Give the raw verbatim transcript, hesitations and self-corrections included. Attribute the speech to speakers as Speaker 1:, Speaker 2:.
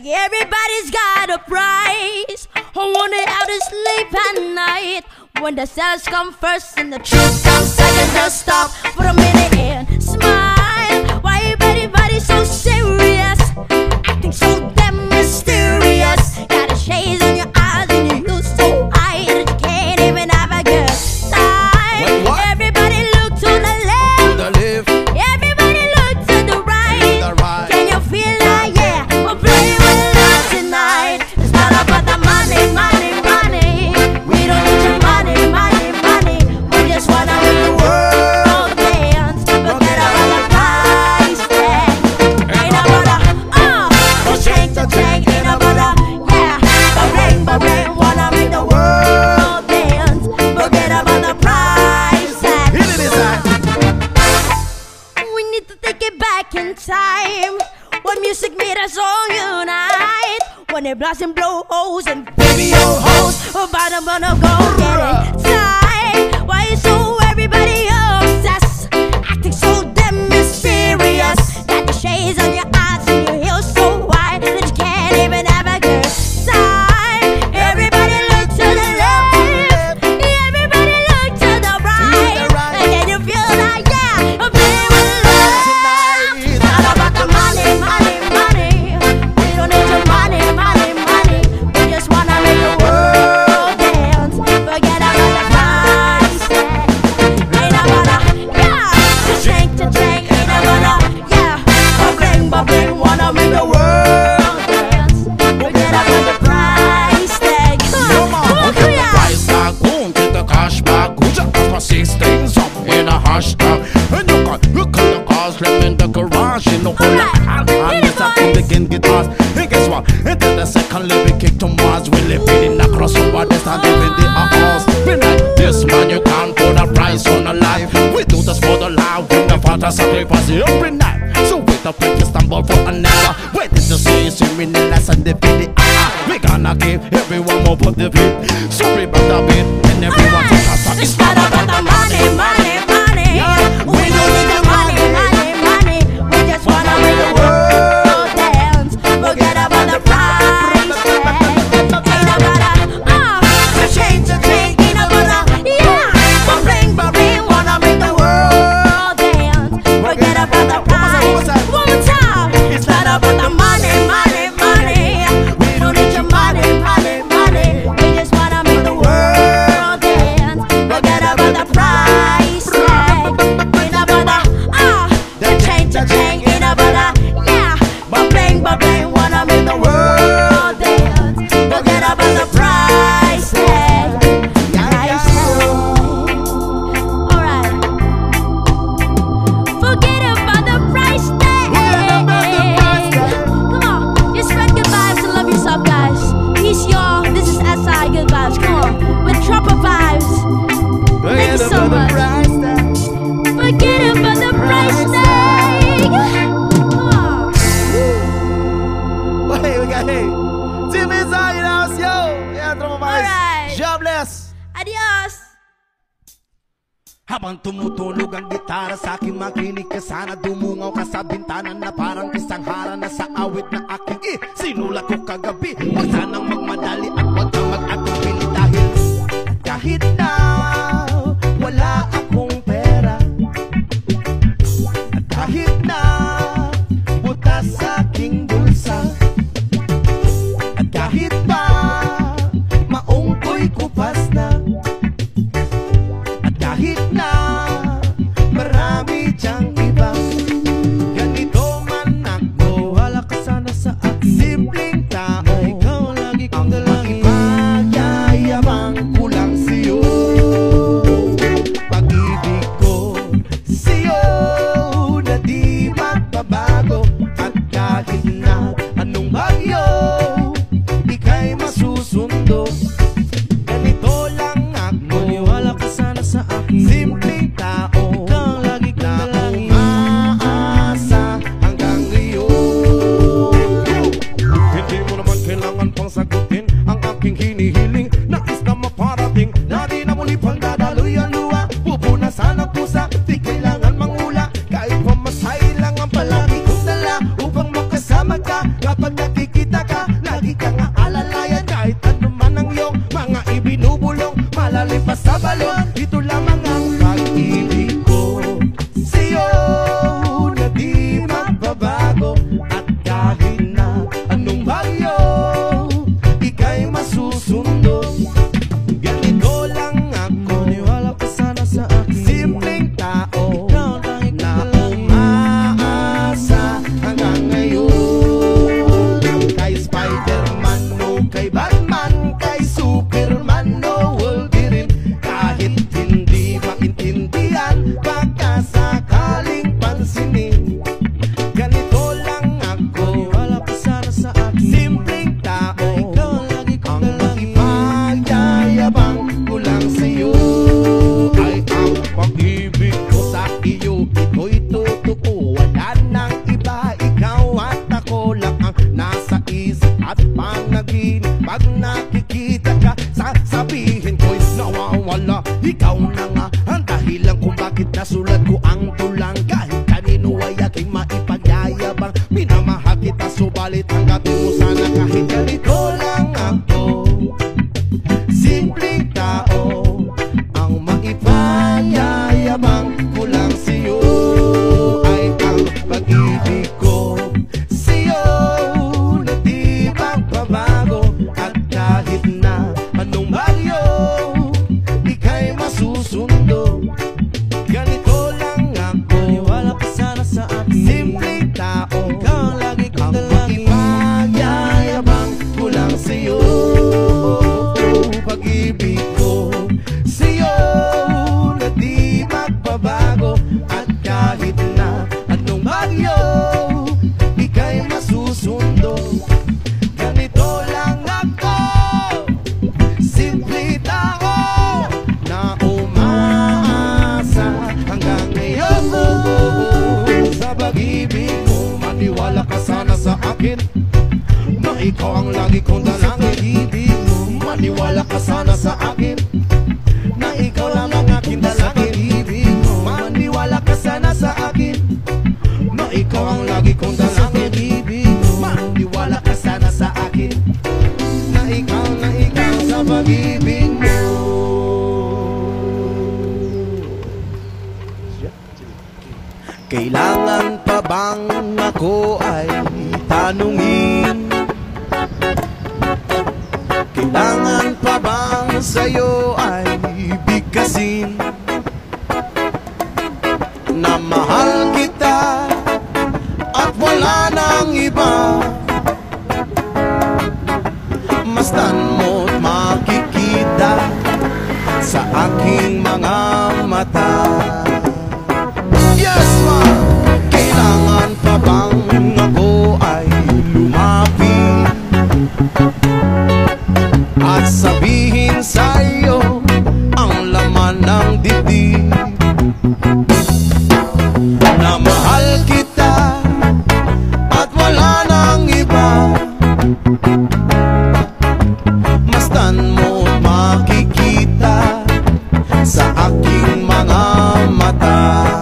Speaker 1: Everybody's got a price. I wonder how to sleep at night when the sales come first and the truth comes second. Just stop for a minute and smile. Why everybody so serious, acting so damn mysterious? Got a shades in your eyes and you look so high that you can't even have a good time.
Speaker 2: What, what?
Speaker 1: Everybody look to the left,
Speaker 2: To the left,
Speaker 1: everybody look to the right.
Speaker 2: the right.
Speaker 1: Can you feel like, yeah, we're playing with love tonight? It's not about the money, money, money. We don't need your money, money, money. We just wanna make the world dance. Forget about the price tag. Ain't about the, uh, the change, the change. Ain't about the, yeah, the ring, the ring. Wanna make the world dance. Forget about the price tag.
Speaker 2: Hit it inside.
Speaker 1: We need to take it back in time, when music made us all unite. When they blast and blow holes and baby old hoes, about them gonna go get it tight. Why is so everybody obsessed, acting so damn mysterious? Got the shades on your eyes and your heels so wide that you can't even have a good time. Everybody look to the left, everybody look to the right. And can you feel that? Yeah, I'm playing with love. It's not about the money, money, money. We don't need your money, money, money. We just wanna make the world dance. Forget about the price tag. Ain't about a, yeah, to drink, to drink. Ain't about a, yeah, bubbling, bubbling. Wanna make the world dance. Forget about the price tag.
Speaker 2: Come on,
Speaker 1: Come on,
Speaker 2: get the
Speaker 1: yeah.
Speaker 2: price tag, boom, get the cash back. Who just ask for six things up in a hashtag? And you can look at the cars left in the garage. You know, hold
Speaker 1: Alright,
Speaker 2: on,
Speaker 1: hit
Speaker 2: and
Speaker 1: it,
Speaker 2: it's up
Speaker 1: boys.
Speaker 2: in the game guitars. And guess what? Into the second living kick to Mars. We live in a crossover, this and living the hours. We like this man, you can't put a price on a life. We do this for the life, with the father sacrifice every night. So wait up if you stumble for another. Wait till you see swimming in the sun, the video. We gonna give everyone more for the beat. Sorry about the beat, and everyone take us out.
Speaker 1: It's not about the money, money, money. We don't need the money, money, money. We just wanna make the world dance. Forget about the price tag. Ain't about a, uh, to change, to change. Ain't about a, yeah, bubbling, bubbling. Wanna make the world dance. Forget about the price. One more time. It's not about the money, money, money. We don't need your money, money, money. We just wanna make the world dance. Forget about the price tag. Ain't about the, ah, the change, the change. Ain't about the, yeah, bubbling, bubbling. Wanna make the world dance. Forget about the price tag. Price tag. Alright. Forget about the price tag. Come on, just spread good vibes and love yourself, guys. Peace, y'all. This is S I Good Vibes. Come on, with Trumper vibes. Thank you so much. Forget about the price tag. Come on.
Speaker 2: Hey, we got hey. Team inside the house, yo. Yeah, Trumper vibes.
Speaker 1: Alright.
Speaker 2: Jobless.
Speaker 1: Adios.
Speaker 2: Habang tumutulog ang gitara sa aking makinig ka, sana dumungaw ka sa bintana na parang isang harana sa awit na aking eh, sinulat ko kagabi. Huwag sanang magmadali at huwag kang mag-atupili dahil kahit na wala akong pera, at kahit na butas sa aking bulsa, at kahit pa maong ko'y kupas na, kahit na marami diyang iba, ganito man ako, wala ka sana sa akin. Simpleng tao, ikaw lagi kong dalangin. Ang magyayabang ko lang sa'yo, pag-ibig ko sa'yo na di magbabago. At kahit subalit tanggapin mo sana kahit ganito lang ako. Simpleng tao, ang maipayayabang ko lang sa'yo ay ang pag-ibig ko sa'yo na di magbabago. At kahit na anong bagyo ika'y masusundo, ganito lang ako.
Speaker 3: Maniwala ka sana sa akin.
Speaker 2: Simpleng tao,
Speaker 3: ikaw ang lagi kong
Speaker 2: ang
Speaker 3: dalangin.
Speaker 2: maipayayabang ko lang sa'yo. Pag-ibig ko sa'yo na di magbabago. At kahit na anong bagyo ika'y masusundo, ganito lang ako. Simple tao na umaasa hanggang ngayon. Sa pag-ibig mo, maniwala ka sana sa akin na ikaw ang lagi kong dalangin. Maniwala ka sana sa akin na ikaw lang ang aking dalangin. Maniwala ka sana sa akin na ikaw ang lagi kong dalangin. Maniwala ka sana sa akin na ikaw, na ikaw sa pag-ibig mo. Kailangan pa bang ako ay tanungin? Kailangan pa bang sa'yo ay bigkasin na mahal kita at wala nang iba? Masdan mo't makikita sa aking mga mata. Yes, ma'am! Kailangan pa bang ako ay lumapit at sabihin sa'yo ang laman ng dibdib na mahal kita at wala nang iba? Masdan mo't makikita sa aking mga mata.